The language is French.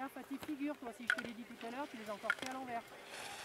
gaffe à tes figures, toi, si je te l'ai dit tout à l'heure, tu les as encore fait à l'envers.